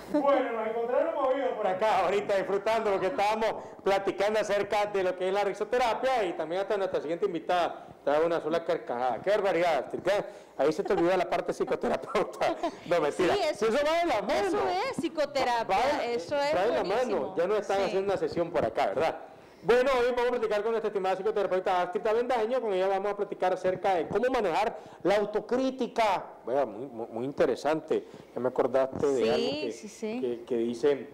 Bueno, nos encontramos movidos por acá ahorita disfrutando lo que estábamos platicando acerca de lo que es la risoterapia y también hasta nuestra siguiente invitada trae una sola carcajada. ¡Qué barbaridad! Ahí se te olvidó la parte psicoterapeuta. No, mentira. Sí, eso va de la mano. Eso es psicoterapia, eso es va de la buenísimo. mano. Ya nos están haciendo una sesión por acá, ¿verdad? Bueno, hoy vamos a platicar con nuestra estimada psicoterapeuta Astrid Avendaño. Con ella vamos a platicar acerca de cómo manejar la autocrítica. Bueno, muy interesante. Ya me acordaste de algo que dicen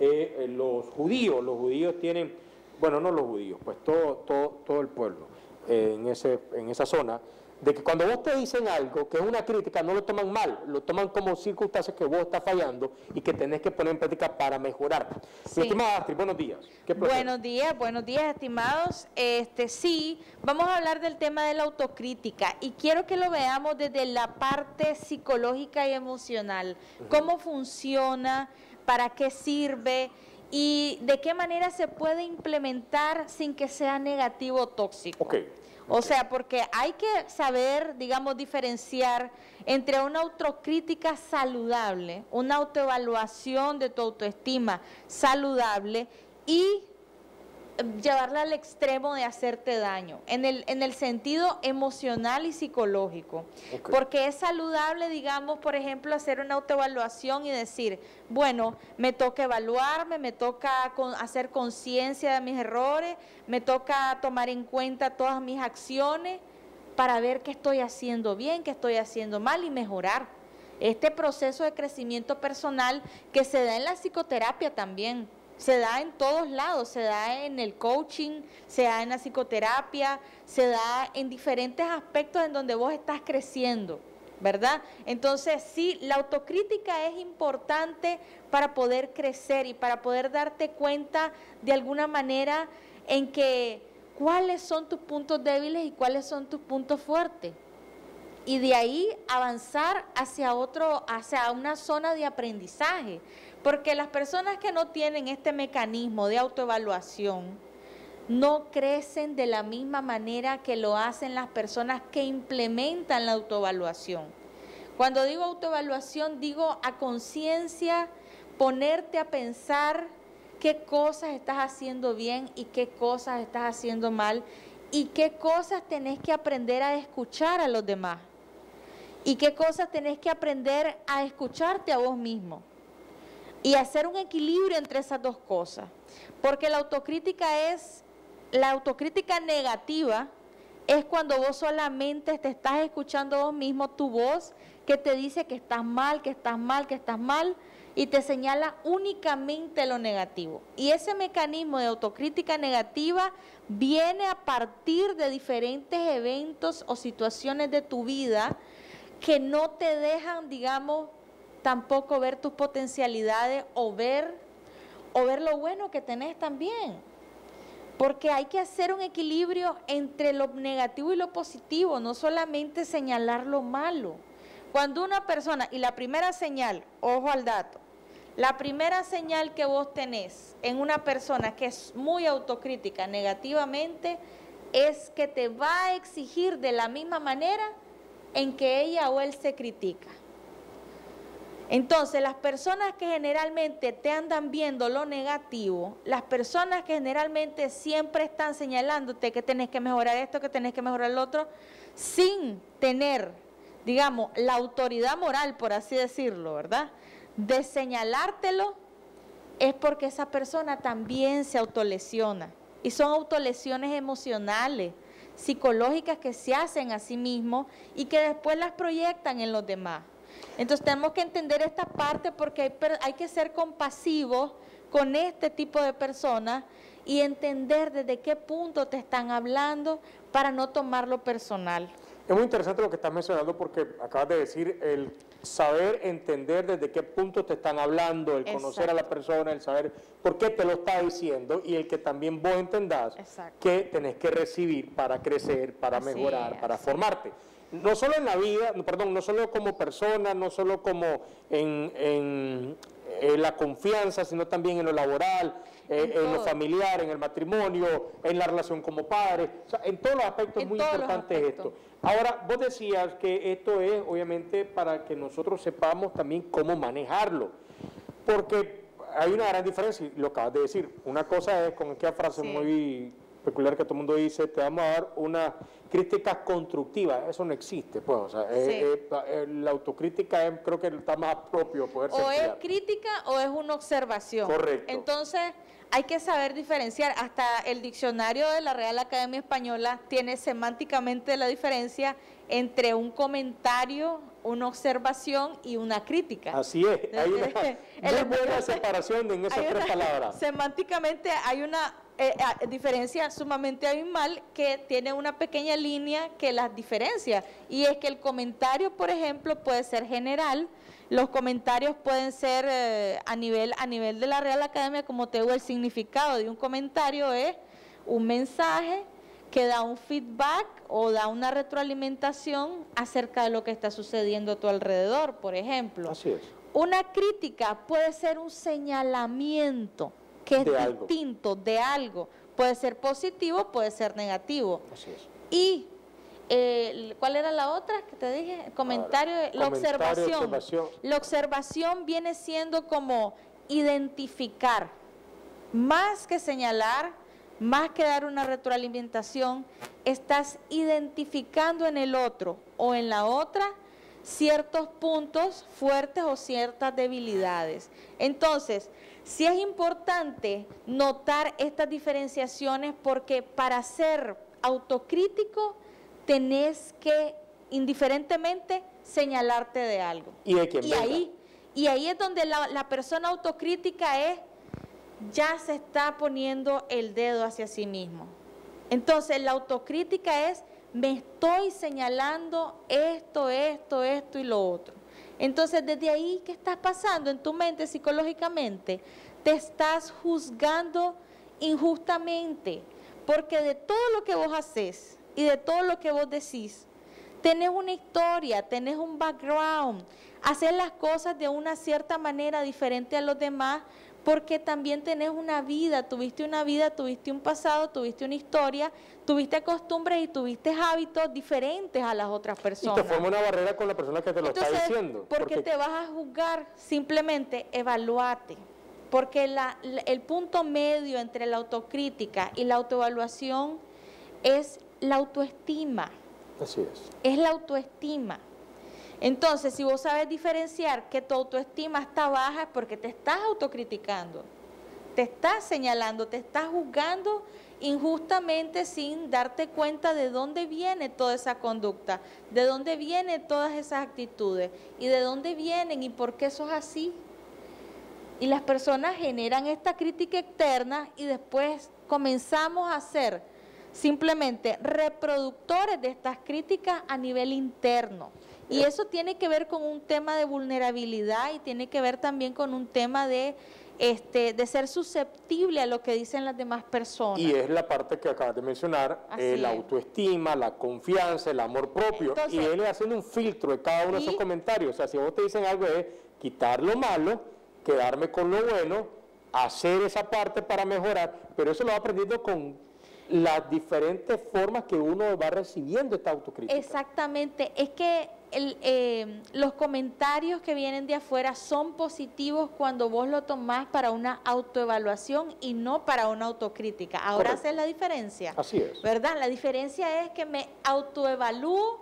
los judíos tienen, bueno, no los judíos, pues todo el pueblo en esa zona, de que cuando vos te dicen algo que es una crítica, no lo toman mal, lo toman como circunstancias que vos estás fallando y que tenés que poner en práctica para mejorar. Sí. Mi estimada Astrid, buenos días. Buenos días, estimados. Sí, vamos a hablar del tema de la autocrítica y quiero que lo veamos desde la parte psicológica y emocional. ¿Cómo funciona? ¿Para qué sirve? ¿Y de qué manera se puede implementar sin que sea negativo o tóxico? O sea, porque hay que saber, digamos, diferenciar entre una autocrítica saludable, una autoevaluación de tu autoestima saludable y llevarla al extremo de hacerte daño, en el sentido emocional y psicológico. Porque es saludable, digamos, por ejemplo, hacer una autoevaluación y decir, bueno, me toca evaluarme, me toca hacer conciencia de mis errores, me toca tomar en cuenta todas mis acciones para ver qué estoy haciendo bien, qué estoy haciendo mal y mejorar. Este proceso de crecimiento personal que se da en la psicoterapia también, se da en todos lados, se da en el coaching, se da en la psicoterapia, se da en diferentes aspectos en donde vos estás creciendo, ¿verdad? Entonces, sí, la autocrítica es importante para poder crecer y para poder darte cuenta de alguna manera en que cuáles son tus puntos débiles y cuáles son tus puntos fuertes. Y de ahí avanzar hacia una zona de aprendizaje. Porque las personas que no tienen este mecanismo de autoevaluación no crecen de la misma manera que lo hacen las personas que implementan la autoevaluación. Cuando digo autoevaluación, digo a conciencia, ponerte a pensar qué cosas estás haciendo bien y qué cosas estás haciendo mal y qué cosas tenés que aprender a escuchar a los demás y qué cosas tenés que aprender a escucharte a vos mismo. Y hacer un equilibrio entre esas dos cosas. Porque la autocrítica negativa es cuando vos solamente te estás escuchando a vos mismo, tu voz que te dice que estás mal, que estás mal, que estás mal, y te señala únicamente lo negativo. Y ese mecanismo de autocrítica negativa viene a partir de diferentes eventos o situaciones de tu vida que no te dejan, digamos, tampoco ver tus potencialidades o ver lo bueno que tenés también. Porque hay que hacer un equilibrio entre lo negativo y lo positivo, no solamente señalar lo malo. Cuando una persona, y la primera señal, ojo al dato, la primera señal que vos tenés en una persona que es muy autocrítica negativamente es que te va a exigir de la misma manera en que ella o él se critica. Entonces, las personas que generalmente te andan viendo lo negativo, las personas que generalmente siempre están señalándote que tenés que mejorar esto, que tenés que mejorar lo otro, sin tener, digamos, la autoridad moral, por así decirlo, ¿verdad?, de señalártelo, es porque esa persona también se autolesiona. Y son autolesiones emocionales, psicológicas que se hacen a sí mismos y que después las proyectan en los demás. Entonces tenemos que entender esta parte porque hay que ser compasivos con este tipo de personas y entender desde qué punto te están hablando para no tomarlo personal. Es muy interesante lo que estás mencionando porque acabas de decir el saber entender desde qué punto te están hablando, el conocer a la persona, el saber por qué te lo está diciendo y el que también vos entendás que tenés que recibir para crecer, para mejorar, para formarte. No solo en la vida, no solo como persona, no solo como en la confianza, sino también en lo laboral, en lo familiar, en el matrimonio, en la relación como padre. O sea, en todos los aspectos es muy importante esto. Ahora, vos decías que esto es obviamente para que nosotros sepamos también cómo manejarlo. Porque hay una gran diferencia, y lo acabas de decir. Una cosa es con aquella frase muy peculiar que todo el mundo dice, te vamos a dar una crítica constructiva. Eso no existe, pues. O sea, la autocrítica creo que está más propio poder ser. O es crítica o es una observación. Correcto. Entonces, hay que saber diferenciar. Hasta el diccionario de la Real Academia Española tiene semánticamente la diferencia entre un comentario, una observación y una crítica. Así es. Hay una muy buena separación en esas tres palabras. Semánticamente hay una diferencia sumamente abismal que tiene una pequeña línea que las diferencia. Y es que el comentario, por ejemplo, puede ser general. Los comentarios pueden ser a nivel de la Real Academia, como te digo, el significado de un comentario es un mensaje que da un feedback o da una retroalimentación acerca de lo que está sucediendo a tu alrededor, por ejemplo. Así es. Una crítica puede ser un señalamiento que es distinto de algo. Puede ser positivo, puede ser negativo. Así es. Y ¿cuál era la otra que te dije? Comentario, la observación. La observación viene siendo como identificar, más que señalar, más que dar una retroalimentación, estás identificando en el otro o en la otra ciertos puntos fuertes o ciertas debilidades. Entonces, sí es importante notar estas diferenciaciones porque para ser autocrítico tenés que indiferentemente señalarte de algo. Y ahí es donde la persona autocrítica ya se está poniendo el dedo hacia sí mismo. Entonces la autocrítica es, me estoy señalando esto y lo otro. Entonces desde ahí, ¿qué está pasando en tu mente psicológicamente? Te estás juzgando injustamente, porque de todo lo que vos haces y de todo lo que vos decís, tenés una historia, tenés un background, hacer las cosas de una cierta manera diferente a los demás, porque también tenés una vida, tuviste un pasado, tuviste una historia, tuviste costumbres y tuviste hábitos diferentes a las otras personas. Y te forma una barrera con la persona que te lo está diciendo. ¿Por qué te vas a juzgar? Simplemente evalúate. Porque el punto medio entre la autocrítica y la autoevaluación es la autoestima. Así es. Es la autoestima. Entonces, si vos sabes diferenciar que tu autoestima está baja es porque te estás autocriticando, te estás señalando, te estás juzgando injustamente sin darte cuenta de dónde viene toda esa conducta, de dónde vienen todas esas actitudes y de dónde vienen y por qué sos así. Y las personas generan esta crítica externa y después comenzamos a ser simplemente reproductores de estas críticas a nivel interno. Y eso tiene que ver con un tema de vulnerabilidad y tiene que ver también con un tema de ser susceptible a lo que dicen las demás personas. Y es la parte que acabas de mencionar, la autoestima, la confianza, el amor propio. Entonces, y él es haciendo un filtro de cada uno de esos comentarios. O sea, si vos te dicen algo es quitar lo malo, quedarme con lo bueno, hacer esa parte para mejorar, pero eso lo va aprendiendo con las diferentes formas que uno va recibiendo esta autocrítica. Exactamente, es que los comentarios que vienen de afuera son positivos cuando vos lo tomás para una autoevaluación y no para una autocrítica. Ahora haces la diferencia. Así es. ¿Verdad? La diferencia es que me autoevalúo,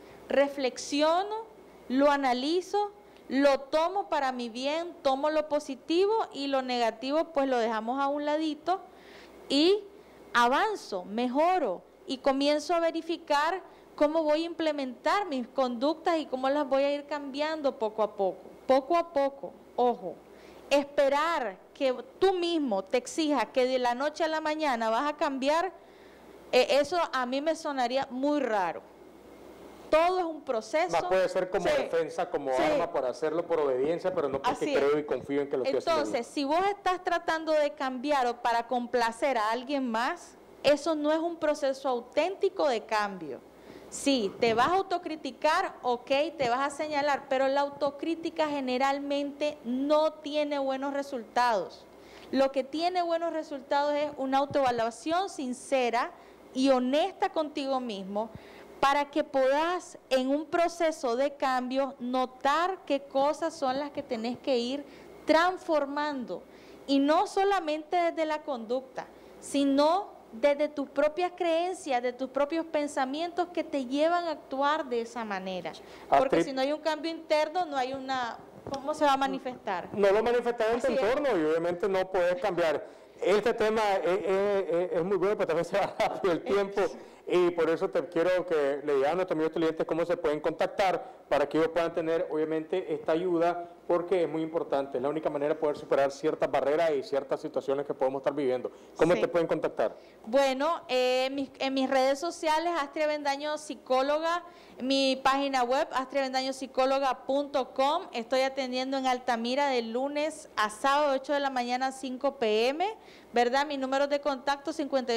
reflexiono, lo analizo, lo tomo para mi bien, tomo lo positivo y lo negativo pues lo dejamos a un ladito y avanzo, mejoro y comienzo a verificar cómo voy a implementar mis conductas y cómo las voy a ir cambiando poco a poco, ojo, esperar que tú mismo te exijas que de la noche a la mañana vas a cambiar, eso a mí me sonaría muy raro. Todo es un proceso. Más puede ser como defensa, como arma para hacerlo por obediencia, pero no porque creo y confío en que lo estoy haciendo. Entonces, si vos estás tratando de cambiar o para complacer a alguien más, eso no es un proceso auténtico de cambio. Sí, te vas a autocriticar, ok, te vas a señalar, pero la autocrítica generalmente no tiene buenos resultados. Lo que tiene buenos resultados es una autoevaluación sincera y honesta contigo mismo, para que puedas en un proceso de cambio notar qué cosas son las que tenés que ir transformando. Y no solamente desde la conducta, sino desde tus propias creencias, de tus propios pensamientos que te llevan a actuar de esa manera. Porque si no hay un cambio interno, no hay una... ¿Cómo se va a manifestar? No lo manifestas en tu entorno y obviamente no puedes cambiar. Este tema es muy bueno, pero también se va rápido el tiempo y por eso te quiero que le digan a nuestros amigos clientes cómo se pueden contactar para que ellos puedan tener obviamente esta ayuda, porque es muy importante, es la única manera de poder superar ciertas barreras y ciertas situaciones que podemos estar viviendo. ¿Cómo te pueden contactar? Bueno, en mis redes sociales, Astrid Avendaño Psicóloga, mi página web, astriavendañopsicóloga.com. Estoy atendiendo en Altamira de lunes a sábado, 8 de la mañana a 5 p.m., ¿verdad? Mi número de contacto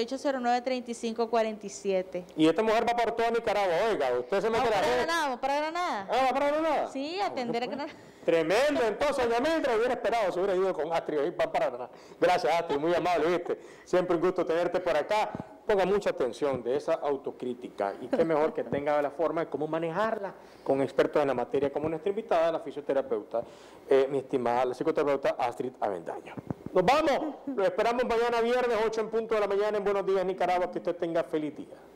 5809-3547. Y esta mujer va por toda Nicaragua, oiga, usted se mete la red. Para Granada. Ah, ¿va para Granada? Sí, atender a Granada. Tremendo, entonces, doña Mildred, hubiera esperado, se hubiera ido con Astrid y va para Granada. Gracias, Astrid, muy amable, ¿viste? Siempre un gusto tenerte por acá. Ponga mucha atención de esa autocrítica y qué mejor que tenga la forma de cómo manejarla con expertos en la materia, como nuestra invitada, la fisioterapeuta, mi estimada, la psicoterapeuta Astrid Avendaño. Nos vamos, lo esperamos mañana viernes, 8 en punto de la mañana en Buenos Días Nicaragua, que usted tenga feliz día.